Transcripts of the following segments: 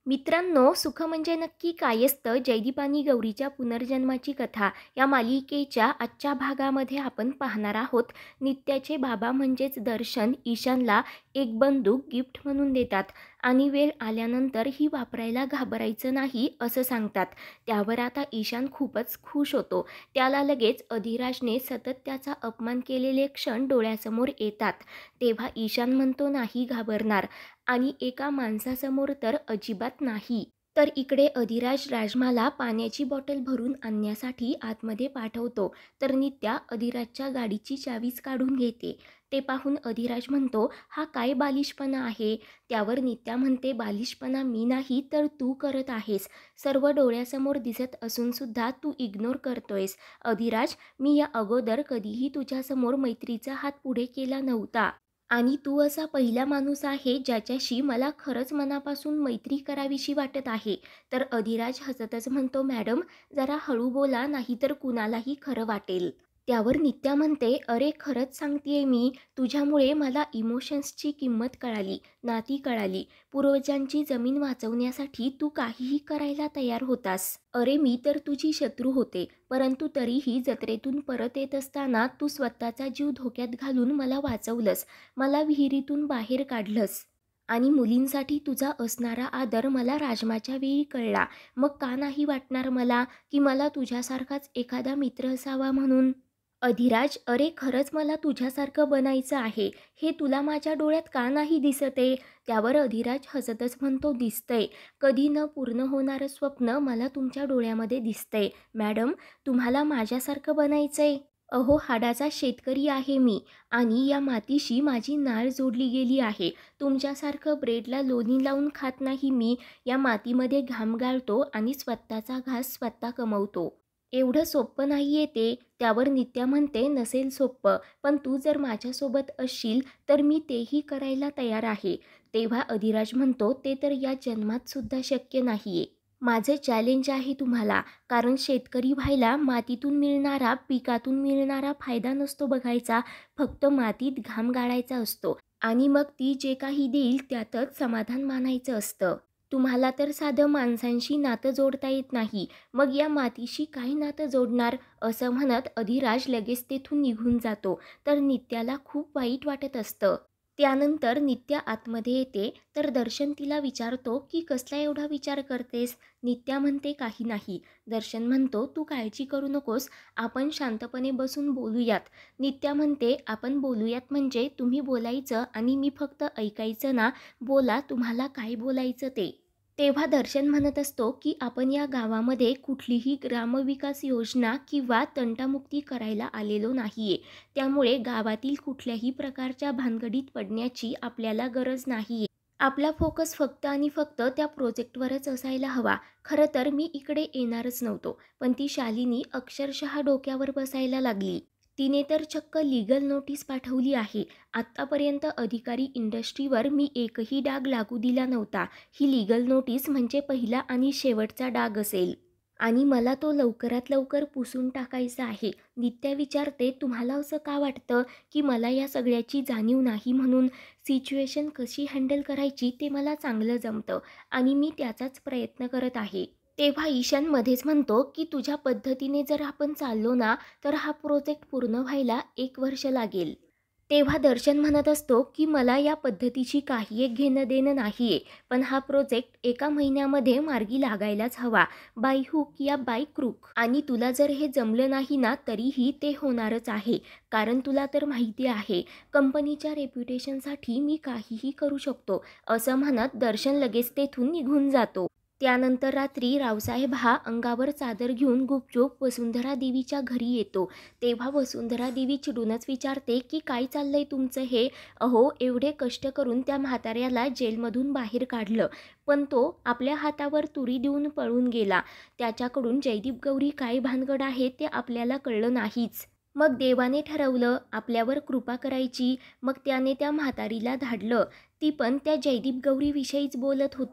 मित्रांनो, सुख म्हणजे नक्की काय असतं? जयदीप आणि गौरीच्या पुनर्जन्माची कथा या मालिकेच्या आजच्या भागामध्ये आपण पाहणार आहोत. नित्याचे बाबा म्हणजेच दर्शन ईशानला एक बंदूक गिफ्ट म्हणून देतात आणि वेळ आल्यानंतर ही वापरायला घाबरायचं नाही असं सांगतात. त्यावर आता ईशान खूपच खुश होतो. त्याला लगेच अधिराजने सतत त्याचा अपमान केलेले क्षण डोळ्यासमोर येतात. तेव्हा ईशान म्हणतो नाही घाबरणार आणि एका माणसासमोर तर अजिबात नाही. तर इकडे अधिराज राजमाला पाण्याची बॉटल भरून आणण्यासाठी आतमध्ये पाठवतो. तर नित्या अधिराजच्या गाडीची चावीच काढून घेते. ते पाहून अधिराज म्हणतो, हा काय बालिशपणा आहे? त्यावर नित्या म्हणते, बालिशपणा मी नाही तर तू करत आहेस. सर्व डोळ्यासमोर दिसत असून सुद्धा तू इग्नोर करतोयस. अधिराज, मी या अगोदर कधीही तुझ्यासमोर मैत्रीचा हात पुढे केला नव्हता आणि तू असा पहिला माणूस आहे ज्याच्याशी मला खरंच मनापासून मैत्री करावीशी वाटत आहे. तर अधिराज हसतच म्हणतो, मॅडम जरा हळू बोला नाहीतर कुणालाही खरं वाटेल. त्यावर नित्या म्हणते, अरे खरंच सांगतेय मी, तुझ्यामुळे मला इमोशन्सची किंमत कळाली, नाती कळाली. पूर्वजांची जमीन वाचवण्यासाठी तू काहीही करायला तयार होतास. अरे मी तर तुझी शत्रू होते, परंतु तरीही जत्रेतून परत येत असताना तू स्वतःचा जीव धोक्यात घालून मला वाचवलंस, मला विहिरीतून बाहेर काढलंस. आणि मुलींसाठी तुझा असणारा आदर मला राजमाच्या वेळी कळला. मग का नाही वाटणार मला की मला तुझ्यासारखाच एखादा मित्र असावा म्हणून? अधिराज, अरे खरंच मला तुझ्यासारखं बनायचं आहे. हे तुला माझ्या डोळ्यात का नाही दिसत आहे? त्यावर अधिराज हसतच म्हणतो, दिसतंय. कधी न पूर्ण होणारं स्वप्न मला तुमच्या डोळ्यामध्ये दिसतंय. मॅडम, तुम्हाला माझ्यासारखं बनायचंय? अहो, हाडाचा शेतकरी आहे मी आणि या मातीशी माझी नाळ जोडली गेली आहे. तुमच्यासारखं ब्रेडला लोणी लावून खात नाही मी. या मातीमध्ये घाम गाळतो आणि स्वतःचा घास स्वतः कमवतो. एवढं सोपं नाही आहे ते. त्यावर नित्या म्हणते, नसेल सोपं, पण तू जर माझ्यासोबत असशील तर मी तेही करायला तयार आहे. तेव्हा अधिराज म्हणतो, ते तर या जन्मात सुद्धा शक्य नाही आहे. माझं चॅलेंज आहे तुम्हाला, कारण शेतकरी व्हायला मातीतून मिळणारा, पिकातून मिळणारा फायदा नसतो बघायचा, फक्त मातीत घाम गाळायचा असतो आणि मग ती जे काही देईल त्यातच समाधान मानायचं असतं. तुम्हाला तर साधं माणसांशी नातं जोडता येत नाही, मग या मातीशी काय नातं जोडणार? असं म्हणत अधिराज लगेच तेथून निघून जातो. तर नित्याला खूप वाईट वाटत असतं. त्यानंतर नित्या आतमध्ये येते. तर दर्शन तिला विचारतो की कसला एवढा विचार करतेस? नित्या म्हणते, काही नाही. दर्शन म्हणतो, तू काळजी करू नकोस, आपण शांतपणे बसून बोलूयात. नित्या म्हणते, आपण बोलूयात म्हणजे तुम्ही बोलायचं आणि मी फक्त ऐकायचं ना? बोला, तुम्हाला काय बोलायचं ते. तेव्हा दर्शन म्हणत असतो की आपण या गावामध्ये कुठलीही ग्रामविकास योजना किंवा तंटामुक्ती करायला आलेलो नाहीये. त्यामुळे गावातील कुठल्याही प्रकारच्या भानगडीत पडण्याची आपल्याला गरज नाहीये. आपला फोकस फक्त आणि फक्त त्या प्रोजेक्टवरच असायला हवा. खरं तर मी इकडे येणारच नव्हतो, पण ती शालिनी अक्षरशः डोक्यावर बसायला लागली. तिने तर चक्क लीगल नोटीस पाठवली आहे. आत्तापर्यंत अधिकारी इंडस्ट्रीवर मी एकही डाग लागू दिला नव्हता. ही लीगल नोटीस म्हणजे पहिला आणि शेवटचा डाग असेल आणि मला तो लवकरात लवकर पुसून टाकायचा आहे. नित्या विचारते, तुम्हाला असं का वाटतं की मला या सगळ्याची जाणीव नाही म्हणून? सिच्युएशन कशी हँडल करायची ते मला चांगलं जमतं आणि मी त्याचाच प्रयत्न करत आहे. तेव्हा ईशान मध्येच म्हणतो की तुझ्या पद्धतीने जर आपण चाललो ना तर हा प्रोजेक्ट पूर्ण व्हायला 1 वर्ष लागेल. तेव्हा दर्शन म्हणत असतो की मला या पद्धतीची काही एक घेणं देणं नाही आहे, पण हा प्रोजेक्ट 1 महिन्यामध्ये मार्गी लागायलाच हवा, बाय हुक या बाय क्रूक. आणि तुला जर हे जमलं नाही ना तरीही ते होणारच आहे, कारण तुला तर माहिती आहे कंपनीच्या रेप्युटेशनसाठी मी काहीही करू शकतो. असं म्हणत दर्शन लगेच तेथून निघून जातो. त्यानंतर रात्री रावसाहेब हा अंगावर चादर घेऊन गुपचूप वसुंधरा देवीच्या घरी येतो. तेव्हा वसुंधरा देवी चिडूनच विचारते की काय चाललंय तुमचं हे? अहो, एवढे कष्ट करून त्या म्हाताऱ्याला जेलमधून बाहेर काढलं, पण तो आपल्या हातावर तुरी देऊन पळून गेला. त्याच्याकडून जयदीप गौरी काय भानगड आहे ते आपल्याला कळलं नाहीच. मग देवाने ठरवलं आपल्यावर कृपा करायची. मग त्याने त्या म्हातारीला धाडलं. ती पण त्या जयदीप गौरीविषयीच बोलत होती.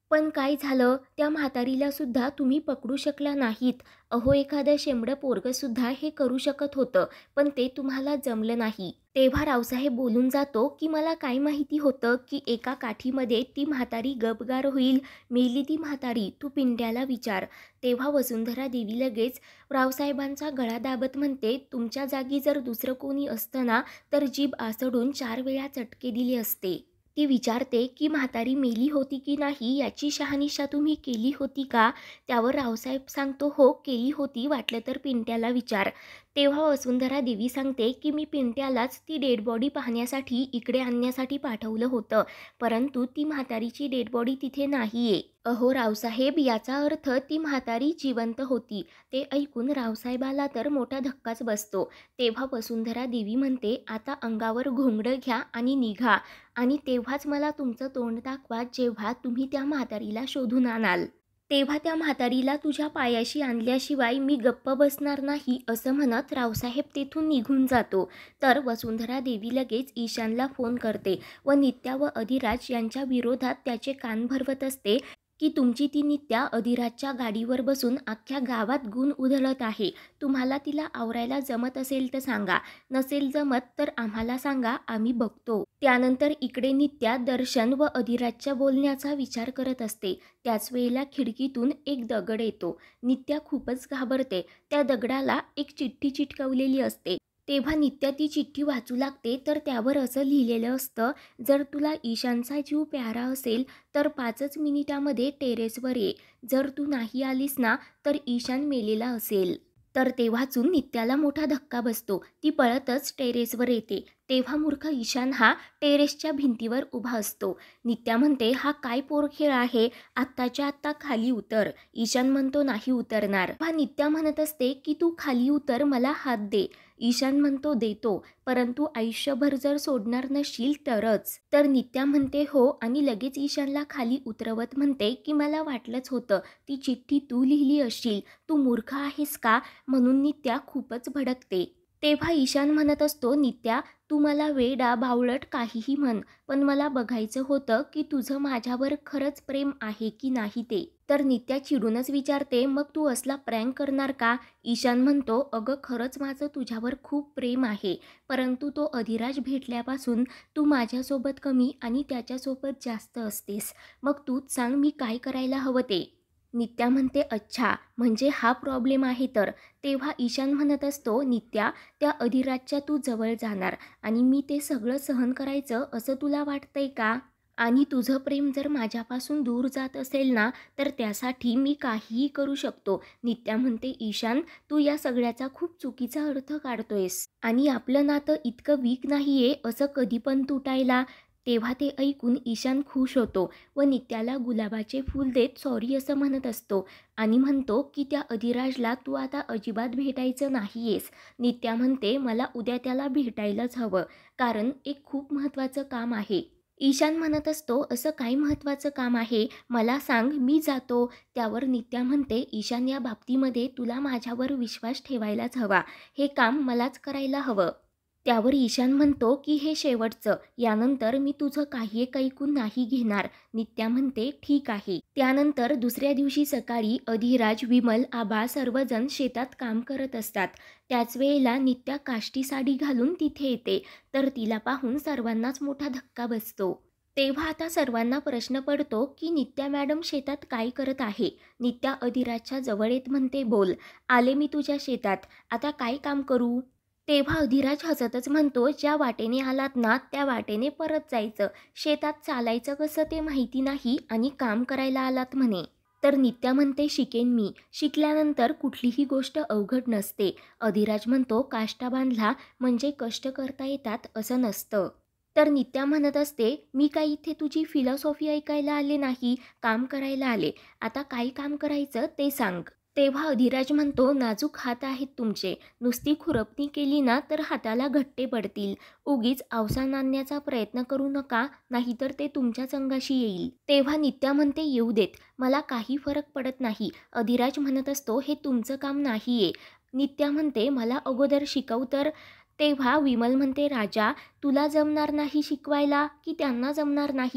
पण काय झालं, त्या म्हातारीला सुद्धा तुम्ही पकडू शकला नाहीत. अहो, एखादं शेंबडं पोरगं सुद्धा हे करू शकत होतं, पण ते तुम्हाला जमलं नाही. तेव्हा रावसाहेब बोलून जातो, की मला काय माहिती होतं, की एका काठीमध्ये ती म्हातारी गपगार होईल. मेली ती म्हातारी, तू पिंट्याला विचार. तेव्हा वसुंधरा देवी लगेच रावसाहेबांचा गळा दाबत म्हणते, तुमच्या जागी जर दुसरं कोणी असतं ना, तर जीभ आसडून 4 वेळा चटके दिले असते. ती विचारते, की म्हातारी मेली होती की नाही याची शहानिशा तुम्ही केली होती का? त्यावर रावसाहेब सांगतो, हो केली होती, वाटलं तर पिंट्याला विचार. तेव्हा वसुंधरा देवी सांगते, की मी पिंट्यालाच ती डेड बॉडी पाहण्यासाठी इकडे आणण्यासाठी पाठवलं होतं, परंतु ती म्हातारीची डेड बॉडी तिथे नाहीये. अहो रावसाहेब, याचा अर्थ ती म्हातारी जिवंत होती. ते ऐकून रावसाहेबाला तर मोठा धक्काच बसतो. तेव्हा वसुंधरा देवी म्हणते, आता अंगावर घोंगडं घ्या आणि निघा, आणि तेव्हाच मला तुमचं तोंड दाखवा जेव्हा तुम्ही त्या म्हातारीला शोधून आणाल. तेव्हा त्या म्हातारीला तुझ्या पायाशी आणल्याशिवाय मी गप्प बसणार नाही, असं म्हणत रावसाहेब तेथून निघून जातो. तर वसुंधरा देवी लगेच ईशानला फोन करते व नित्या व अधिराज यांच्या विरोधात त्याचे कान भरवत असते, की तुमची ती नित्या अधिराजच्या गाडीवर बसून अख्ख्या गावात गुण उधळत आहे. तुम्हाला तिला आवरायला जमत असेल तर सांगा, नसेल जमत तर आम्हाला सांगा, आम्ही बघतो. त्यानंतर इकडे नित्या दर्शन व अधिराजच्या बोलण्याचा विचार करत असते. त्याच वेळेला खिडकीतून एक दगड येतो. नित्या खूपच घाबरते. त्या दगडाला एक चिठ्ठी चिटकवलेली असते. तेव्हा नित्या ती चिठ्ठी वाचू लागते, तर त्यावर असं लिहिलेलं असतं, जर तुला ईशानचा जीव प्यारा असेल तर 5च मिनिटामध्ये टेरेसवर ये. जर तू नाही आलीस ना, तर ईशान मेलेला असेल. तर ते वाचून नित्याला मोठा धक्का बसतो. ती पळतच टेरेसवर येते. तेव्हा मूर्ख ईशान हा टेरेसच्या भिंतीवर उभा असतो. नित्या म्हणते, हा काय पोरखेळ आहे, आत्ताच्या आत्ता खाली उतर. ईशान म्हणतो, नाही उतरणार. हा नित्या म्हणत असते, की तू खाली उतर, मला हात दे. ईशान म्हणतो, देतो, परंतु आयुष्यभर जर सोडणार नसशील तरच. तर नित्या म्हणते हो, आणि लगेच ईशानला खाली उतरवत म्हणते, की मला वाटलंच होतं, ती चिठ्ठी तू लिहिली असशील, तू मूर्ख आहेस का? म्हणून नित्या खूपच भडकते. तेव्हा ईशान म्हणत असतो, नित्या तू मला वेडा बावळट काहीही म्हण, पण मला बघायचं होतं की तुझं माझ्यावर खरंच प्रेम आहे की नाही ते. तर नित्या चिडूनच विचारते, मग तू असला प्रँक करणार का? ईशान म्हणतो, अगं खरंच माझं तुझ्यावर खूप प्रेम आहे, परंतु तो अधिराज भेटल्यापासून तू माझ्यासोबत कमी आणि त्याच्यासोबत जास्त असतेस. मग तूच सांग मी काय करायला हवं ते. नित्या म्हणते, अच्छा म्हणजे हा प्रॉब्लेम आहे तर. तेव्हा ईशान म्हणत असतो, नित्या त्या अधिराजच्या तू जवळ जाणार आणि मी ते सगळं सहन करायचं असं तुला वाटतंय का? आणि तुझं प्रेम जर माझ्यापासून दूर जात असेल ना, तर त्यासाठी मी काहीही करू शकतो. नित्या म्हणते, ईशान तू या सगळ्याचा खूप चुकीचा अर्थ काढतोयस आणि आपलं नातं इतकं वीक नाहीये असं कधी पण तुटायला. तेव्हा ते ऐकून ईशान खुश होतो व नित्याला गुलाबाचे फूल देत सॉरी असं म्हणत असतो आणि म्हणतो, की त्या अधिराजला तू आता अजिबात भेटायचं नाहीयेस. नित्या म्हणते, मला उद्या त्याला भेटायलाच हवं, कारण एक खूप महत्त्वाचं काम आहे. ईशान म्हणत असतो, असं काय महत्त्वाचं काम आहे, मला सांग, मी जातो. त्यावर नित्या म्हणते, ईशान या बाबतीमध्ये तुला माझ्यावर विश्वास ठेवायलाच हवा, हे काम मलाच करायला हवं. त्यावर ईशान म्हणतो, की हे शेवटचं, यानंतर मी तुझं काही एक ऐकून नाही घेणार. नित्या म्हणते, ठीक आहे. त्यानंतर दुसऱ्या दिवशी सकाळी अधिराज, विमल, आबा सर्वजण शेतात काम करत असतात. त्याच वेळेला नित्या काष्टी साडी घालून तिथे येते, तर तिला पाहून सर्वांनाच मोठा धक्का बसतो. तेव्हा आता सर्वांना प्रश्न पडतो, की नित्या मॅडम शेतात काय करत आहे. नित्या अधिराजच्या जवळ येत म्हणते, बोल, आले मी तुझ्या शेतात, आता काय काम करू? तेव्हा अधिराज हसतच म्हणतो, ज्या वाटेने आलात ना त्या वाटेने परत जायचं, शेतात चालायचं कसं ते माहिती नाही आणि काम करायला आलात म्हणे. तर नित्या म्हणते, शिकेन मी, शिकल्यानंतर कुठलीही गोष्ट अवघड नसते. अधिराज म्हणतो, काष्टा बांधला म्हणजे कष्ट करता येतात असं नसतं. तर नित्या म्हणत असते, मी काही इथे तुझी फिलॉसॉफी ऐकायला आले नाही, काम करायला आले, आता काय काम करायचं ते सांग. तेव्हा अधिराज म्हणतो, नाजूक हात आहेत तुमचे, नुसती खुरपणी केली ना तर हाताला घट्टे पडतील. उगीच अवसान आणण्याचा प्रयत्न करू नका, नाहीतर ते तुमच्याच अंगाशी येईल. तेव्हा नित्या म्हणते, येऊ देत, मला काही फरक पडत नाही. अधिराज म्हणत असतो, हे तुमचं काम नाहीये. नित्या म्हणते, मला अगोदर शिकव तर. तेव्हा विमल म्हणते, राजा तुला जमणार नाही शिकवायला की त्यांना जमणार नाही?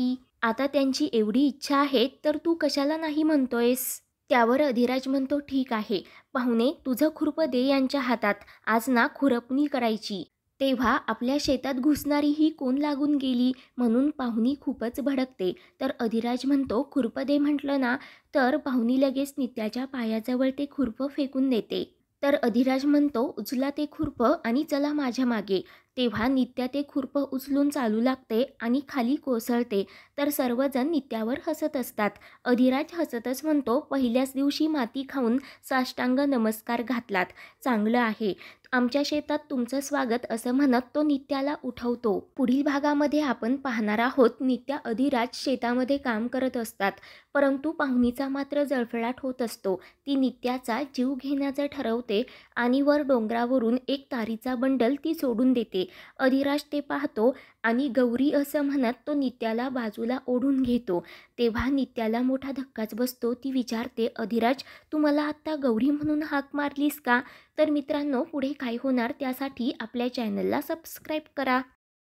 आता त्यांची एवढी इच्छा आहे तर तू कशाला नाही म्हणतोयस? त्यावर अधिराज म्हणतो, ठीक आहे पाहुणे, तुझं खुरपं दे यांच्या हातात, आज ना खुरपणी करायची. तेव्हा आपल्या शेतात घुसणारी ही कोण लागून गेली म्हणून पाहुणी खूपच भडकते. तर अधिराज म्हणतो, खुरपं दे म्हटलं ना. तर पाहुणी लगेच नित्याच्या पायाजवळ ते खुरपं फेकून देते. तर अधिराज म्हणतो, उचला ते खुरपं आणि चला माझ्या मागे. तेव्हा नित्या ते खुरपं उचलून चालू लागते आणि खाली कोसळते. तर सर्वजण नित्यावर हसत असतात. अधिराज हसतच म्हणतो, पहिल्याच दिवशी माती खाऊन साष्टांग नमस्कार घातलात, चांगलं आहे. आमच्या शेतात तुमचं स्वागत, असं म्हणत तो नित्याला उठवतो. पुढील भागामध्ये आपण पाहणार आहोत, नित्या अधिराज शेतामध्ये काम करत असतात, परंतु पाहुणीचा मात्र जळफळाट होत असतो. ती नित्याचा जीव घेण्याचं ठरवते आणि वर डोंगरावरून एक तारीचा बंडल ती सोडून देते. अधिराज ते पाहतो आणि गौरी असं म्हणत तो नित्याला बाजूला ओढून घेतो. तेव्हा नित्याला मोठा धक्काच बसतो. ती विचारते, अधिराज तू मला आत्ता गौरी म्हणून हाक मारलीस का? तर मित्रांनो, पुढे काय होणार त्यासाठी आपल्या चॅनलला सबस्क्राईब करा.